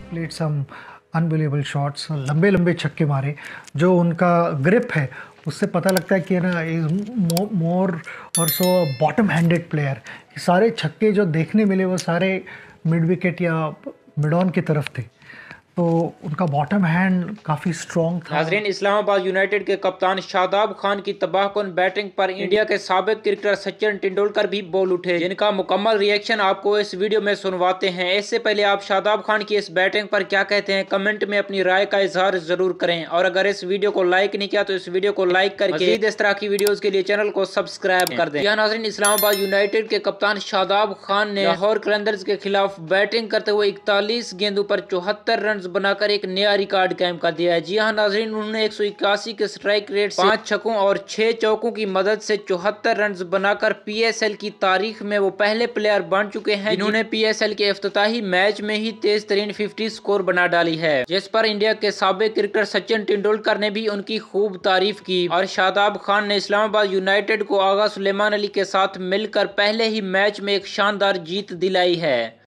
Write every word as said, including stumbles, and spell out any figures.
Played some unbelievable shots, लंबे लंबे छक्के मारे। जो उनका ग्रिप है उससे पता लगता है कि ना इज मोर और सो बॉटम हैंडेड प्लेयर। सारे छक्के जो देखने मिले वो सारे मिड विकेट या मिड ऑन की तरफ थे, तो उनका बॉटम हैंड काफ़ी स्ट्रॉन्ग था। नाजरीन, इस्लामाबाद यूनाइटेड के कप्तान शादाब खान की तबाहकुन बैटिंग पर इंडिया के साबिक क्रिकेटर सचिन तेंदुलकर भी बोल उठे, जिनका मुकम्मल रिएक्शन आपको इस वीडियो में सुनवाते हैं। इससे पहले आप शादाब खान की इस बैटिंग पर क्या कहते हैं, कमेंट में अपनी राय का इजहार जरूर करें। और अगर इस वीडियो को लाइक नहीं किया तो इस वीडियो को लाइक करके इस तरह की वीडियोज के लिए चैनल को सब्सक्राइब कर दें। नाजरीन, इस्लामाबाद यूनाइटेड के कप्तान शादाब खान ने लाहौर कलंदर्स के खिलाफ बैटिंग करते हुए इकतालीस गेंदों पर चौहत्तर रन बनाकर एक नया रिकॉर्ड कायम कर दिया है। जी हाँ नाजरीन, उन्होंने एक सौ इक्यासी के स्ट्राइक रेट, पांच छक्कों और छह चौकों की मदद से चौहत्तर रन बनाकर पीएसएल की तारीख में वो पहले प्लेयर बन चुके हैं जिन्होंने पीएसएल के इफ्तिताही मैच में ही तेज तरीन फिफ्टी स्कोर बना डाली है, जिस पर इंडिया के साबिक क्रिकेटर सचिन तेंदुलकर ने भी उनकी खूब तारीफ की। और शादाब खान ने इस्लामाबाद यूनाइटेड को आगा सुलेमान अली के साथ मिलकर पहले ही मैच में एक शानदार जीत दिलाई है।